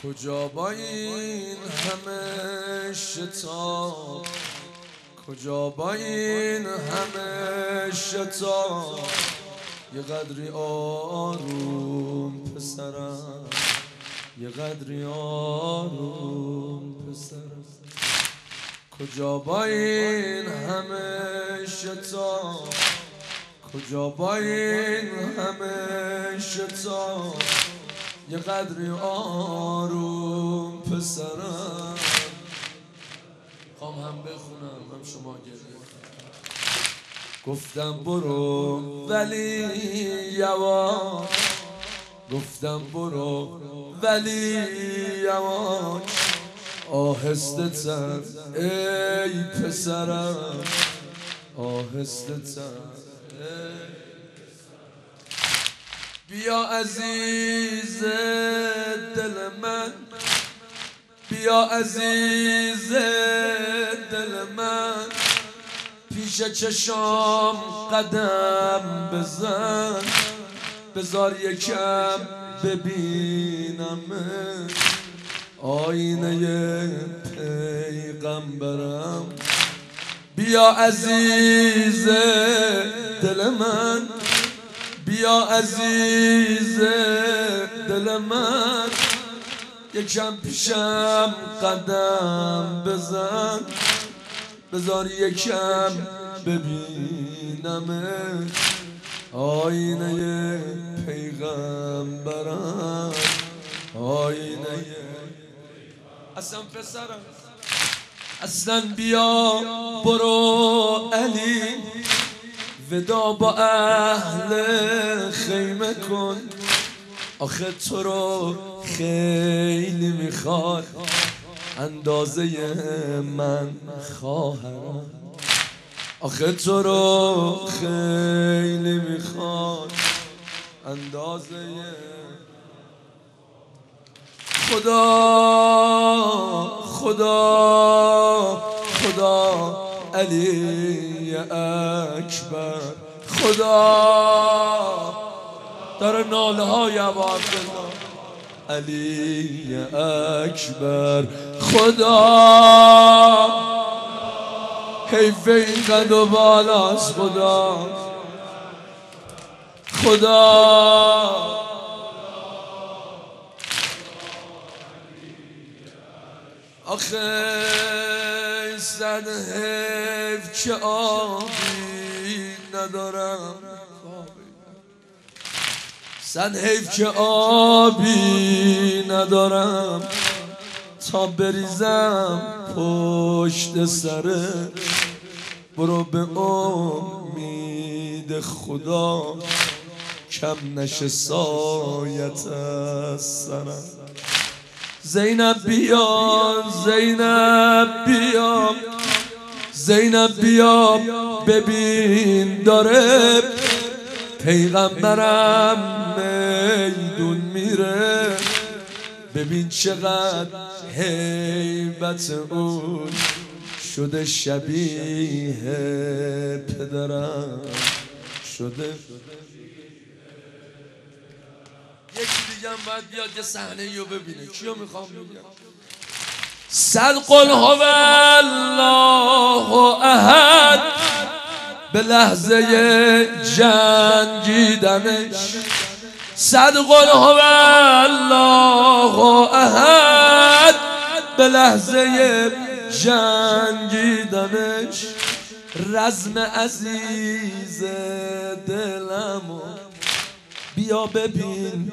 کجا با این همه شتاب، کجا با این همه شتاب، یه قدری آروم پسرم، یه قدری آروم پسرم. کجا با این همه شتاب، کجا با این همه شتاب، یه قدری آروم پسرم. خوام هم بخونم هم شما گریه. گفتم برو ولی یواش، گفتم برو ولی یواش، آهسته تر ای پسرم، آهسته تر. بیا عزیز دل من، بیا عزیز دل من، پیش چشام قدم بزن، بذار یکم ببینم آینه پیغمبرم. بیا عزیز دل من، بیا عزیز دل من، یکم پیشم قدم بزن، بذار یکم ببینم آینه پیغمبرم، آینه اصلا پسرم. اصلا بیا برو علی، ودا با اهل خیمه کن، آخه تو رو خیلی میخواد اندازه من خواهرم، آخه تو رو خیلی میخواد اندازه. خدا خدا خدا علی اکبر، خدا داره ناله های ابا عبدالله. علی اکبر خدا، حیف این قد و بالاست خدا، خدا آخه صد حیف که آبی ندارم، صد حیف که آبی ندارم، تا بریزم پشت سره. برو به امید خدا کم نشه سایت از سرم. زینب بیا، زینب بیا، زینب بیا، ببین داره پیغمبرم میدون میره، ببین چقدر هیبت اون شده شبیه پدرم شده. یکی دیگه هم باید بیاد یه صحنه رو ببینه. کیو میخوام بگم؟ صد قل هو الله احد، به لحظه جنگیدنش، صد قل هو الله احد، به لحظه جنگیدنش، رزم عزیز دلمو بیا ببین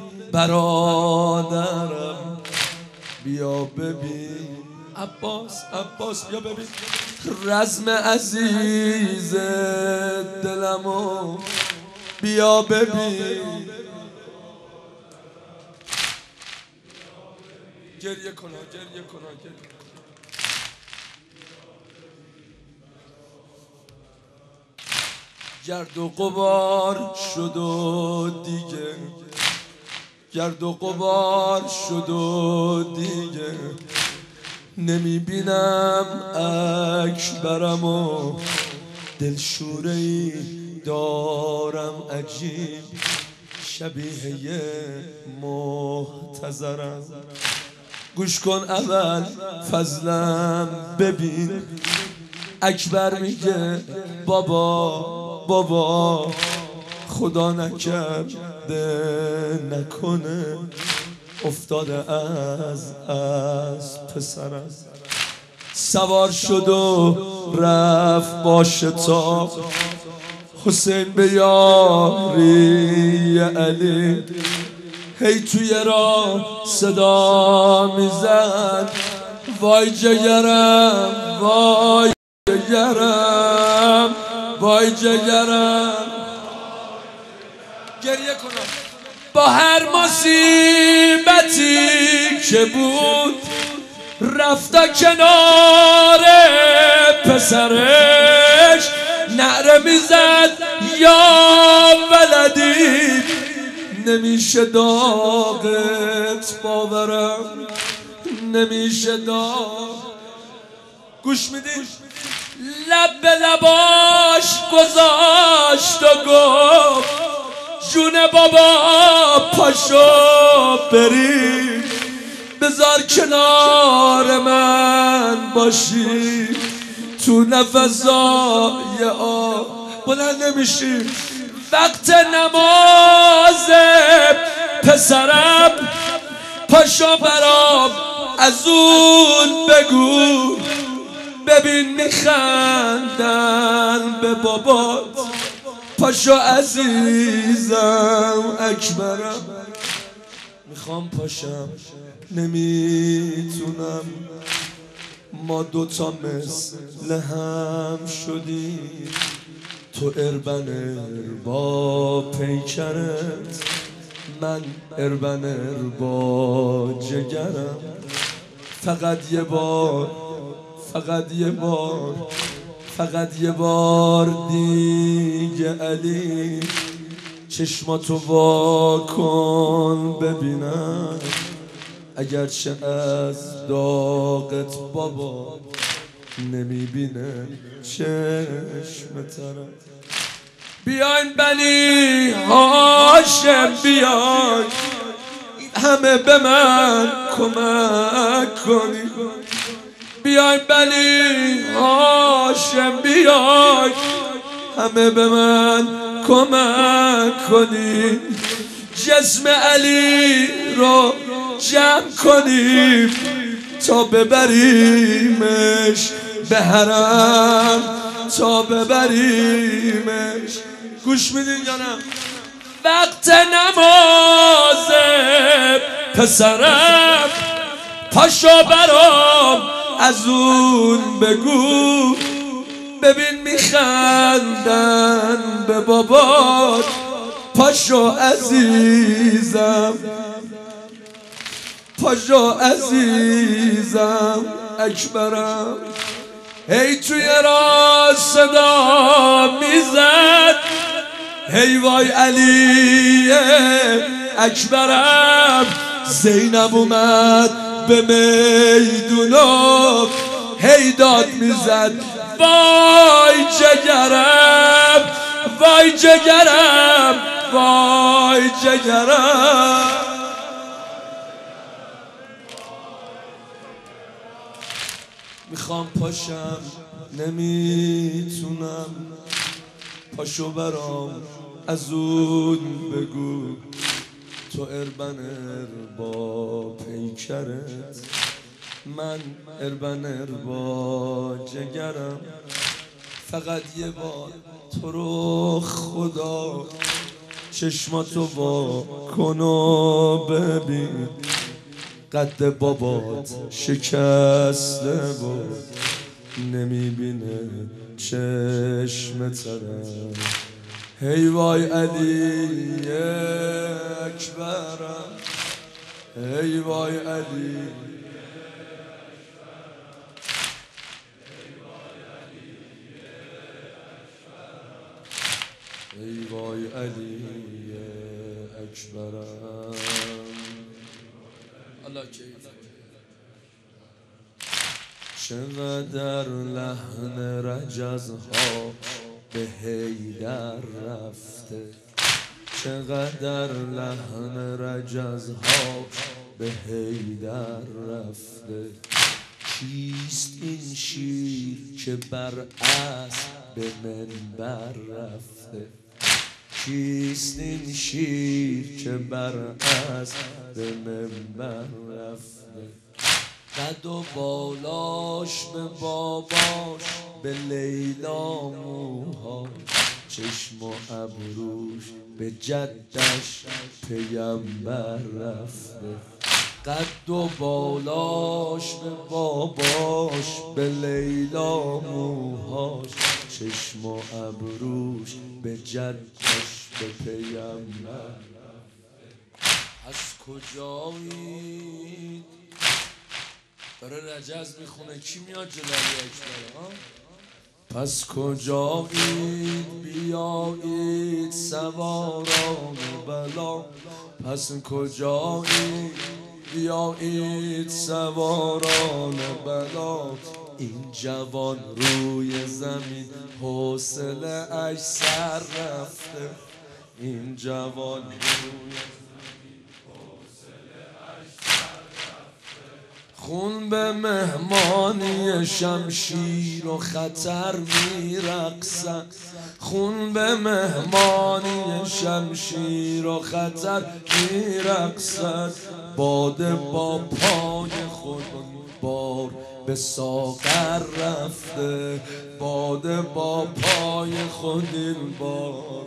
برادرم، بیا ببین عباس، عباس بیا ببین رزم عزیز دلمو بیا ببین. گریه کنا، گریه کنا، گریه. گرد و غبار شد و دیگه، گرد و غبار شد و دیگه، نمیبینم اکبرم و دلشوره‌ای دارم عجیب، شبیه محتضرم. گوش کن اول فضلم ببین. اکبر میگه بابا خدا نکرده نکنه افتاده از پسرم، سوار شد و رفت با شتاب حسین به یاری علی. هی توی راه صدا میزد وای جگرم وای جگرم وای جگرم. گریه کنم با هر مصیبتی که بود رفتا کنار پسرش نعره میزد یا ولدی. نمیشه داغت باورم نمیشه گوش میدین؟ لب به لباش گذاشت و گفت جون بابا پاشو بری بذار کنار من باشی تو نفسای بلند نمیشی. وقت نماز پسرم پاشو برام از اون بگو ببین میخندن به بابات. پاشو عزیزم اکبرم میخوام پاشم نمیتونم. ما دوتا مثل هم شدیم تو اربنر با پیکرت من اربنر با جگرم. فقط یه بار دیگه علی چشماتو وا کن ببینم اگرچه از داغت بابا نمیبینه چشم طرف. بیاین بنی هاشم بیاین همه به من کمک کنید. بیاین بنی هاشم بیاین همه به من کمک کنید. جسم علی رو جمع کنیم تا ببریمش به حرم تا ببریمش. گوش میدین یا نه؟ وقت نماز پسرم پاشو برام از اون بگو ببین میخندن به بابات. پاشو عزیزم پاشو عزیزم اکبرم. هی توی راه صدا میزد هی وای علی اکبرم. زینب اومد به میدونم هی داد میزد وای جگرم وای جگرم وای جگرم. میخوام پاشم نمیتونم. پاشو برام از اون بگو تو اربنر با پیکرت من اربنر با جگرم. فقط یه بار تو رو خدا چشماتو وا کن و ببین قد بابات شکسته بود نمیبینه چشم طرف. هی وای علی اکبرم هی وای علی ای وای علی اکبرم. الله کیف چقدر لحن رجزها به حیدر رفته چقدر لحن رجزها به حیدر رفته. کیست این شیر که بر اسب به منبر رفته؟ کیست این شیر که بر اسب به منبر رفته؟ قد و بالاش به باباش، به لیلا موهاش، چشم و ابروش به جدش پیمبر رفته. قد و بالاش به باباش، به لیلا موهاش، چشم و ابروش به جدش به پیمبر. از کجایید؟ داره رجز میخونه. کی میاد جلالی اکبر؟ پس کجایید بیایید سواران بلا؟ پس کجایید بیایید سواران بلا؟ این جوان روی زمین حوصله اش سر رفته. این جوان روی خون به مهمانی شمشیر و خطر میرقصد. خون به مهمانی شمشیر و خطر میرقصد. باده با پای خود بار به ساغر رفته. باده با پای خود این بار.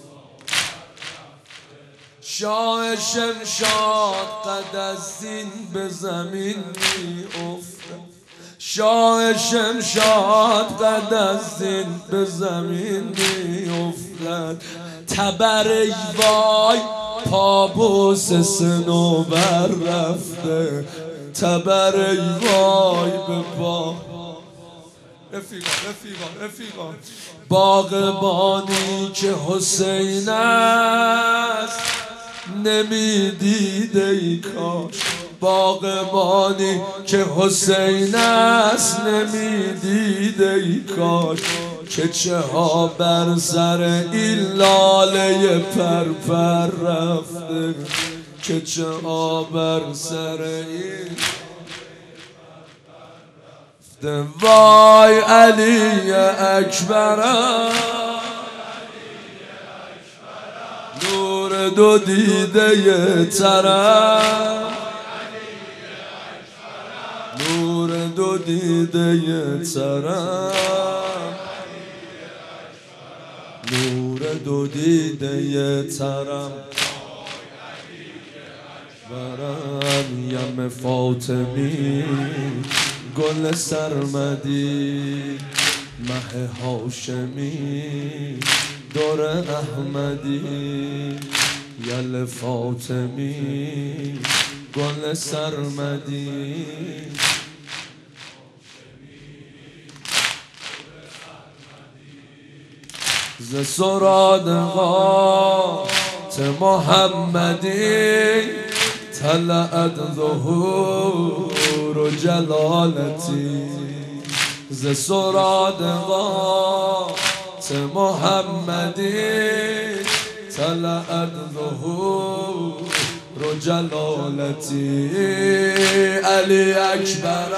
شاه شمشاد قد از زین به زمین می افتد. شاه شمشاد قد از زین به زمین می افتد. تبر ای وای پابوس صنوبر رفته. تبر ای وای به پا رفیقا باغبانی که حسین است نمیدید ای کاش. باغبانی که حسین است نمیدید ای کاش. که چه ها بر سر این لاله پرپر رفته. که چه ها بر سر این وای علی اکبرم. نور دو دیده ترم. نور دو دیده ترم. نور دو دیده ترم. برم یم فاطمی گل سرمدی. مه هاشمی دور احمدی. یل فاطمی گل سرمدی. ز سرادقات محمدی طلعت ظهور و جلالتی. ز سرادقات محمدی طلعت ظهور و جلالتی. علی اکبر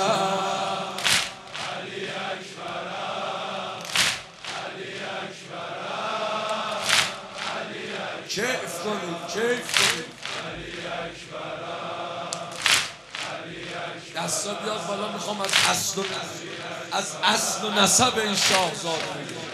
کیف کنید. دستا بیاد بالا. میخوام از اصل و نسب این شاهزاده بگم.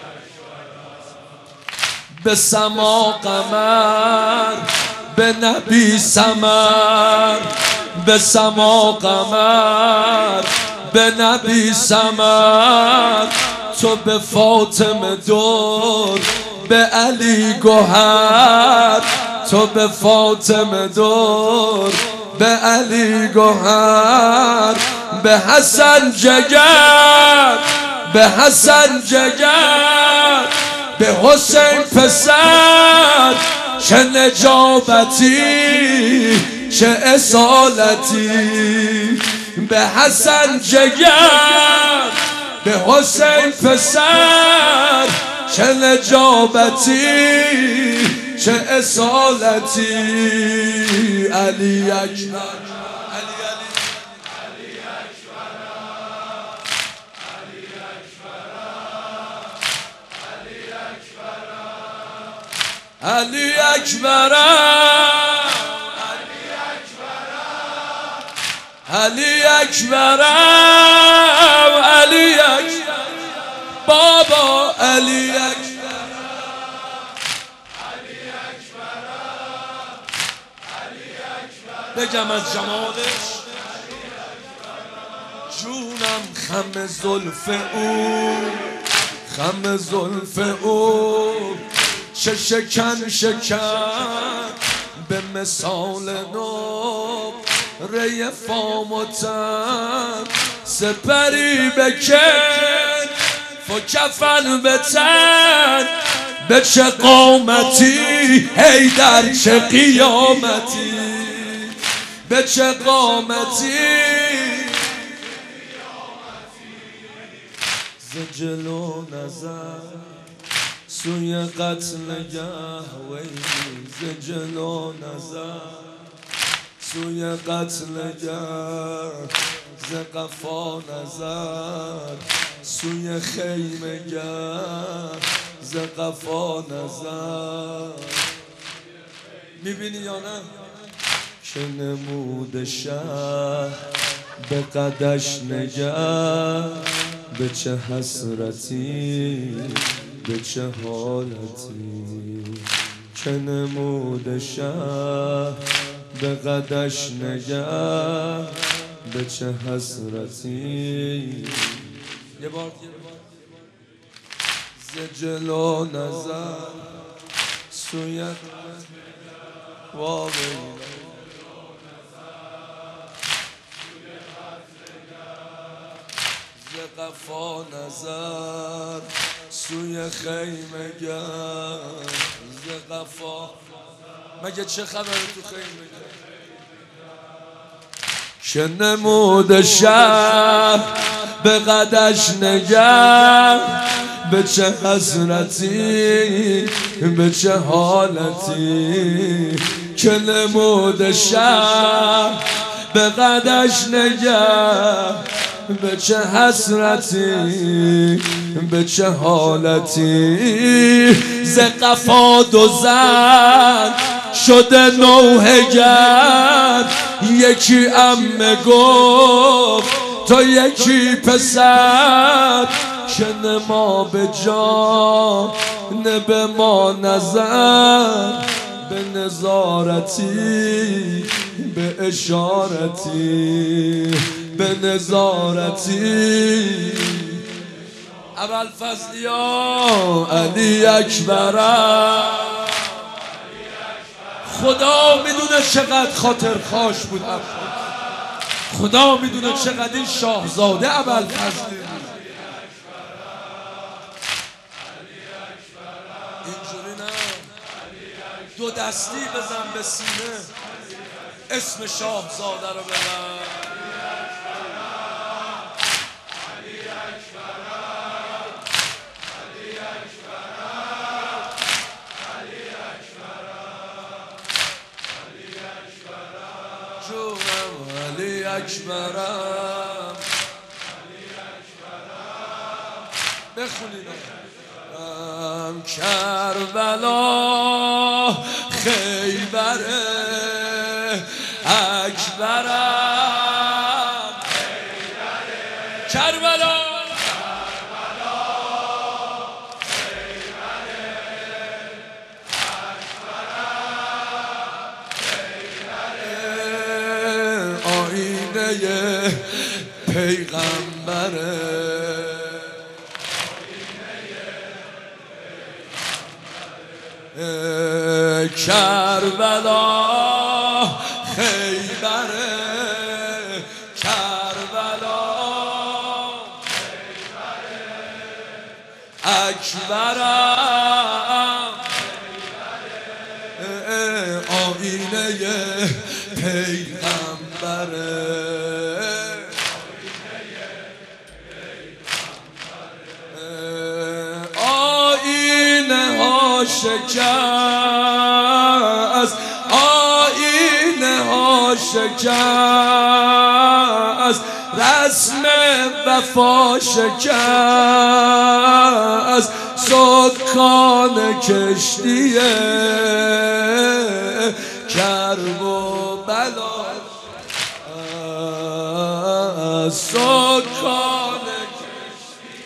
به سما قمر به نبی سمر. به سما قمر به نبی سمر. تو به فاطمه دور به علی گوهر. تو به فاطمه دور به علی گوهر. به حسن جگر به حسن جگر. به حسین پسر چه نجابتی چه اصالتی. به حسن جگر به حسین پسر چه نجابتی چه اصالتی. علی اکبر علی اکبرم علی اکبرم علی اکبرم بابا علی اکبرم بگم از جمالش جونم خم زلف او خم زلف او چه شکن شکن به مثال نو ری فام و تن سپری بکن فکفن به تن به چه قامتی هی در چه قیامتی به چه قامتی ز جلو نظر سوی قتلگه ویلی ز جلو نظر سوی قتلگه ز قفا نظر سوی خیمگه ز قفا نظر میبینی یا نه؟ که نمود شهر به قدش نگه به چه حسرتی به چه حالتی که نمود شهر به قدش نگه به چه حسرتی یه بار ز جلو نظر سویت واقعی ز قفا نظر سوی خیمگه ز قفا مگه چه خبره تو خیمگه که نمود شهر به قدش نگه به چه حسرتی به چه حالتی که نمود شهر به قدش نگه به چه حسرتی به چه حالتی ز قفا دو زن شده نوحه گر یکی عمه گفت تا یکی پسر که نما به جان نه به ما نظر به نظارتی به اشارتی به نظارتی ابوالفضلیا علی اکبرم خدا میدونه چقدر خاطر خواش بود خدا میدونه چقدر این شاهزاده ابوالفضل اینجوری نه دو دستی بزن به سینه اسم شاهزاده رو ببر علی اکبرم بخونید کربلا خیبر اکبرم کربلا پیغمبره کربلا خیبره کربلا اکبرم آینه پیغمبره شکست آینه ها شکست رسم وفا شکست سکان کشتی کرب و بلا سکان کشتی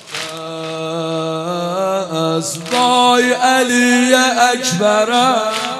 از وای علی اکبر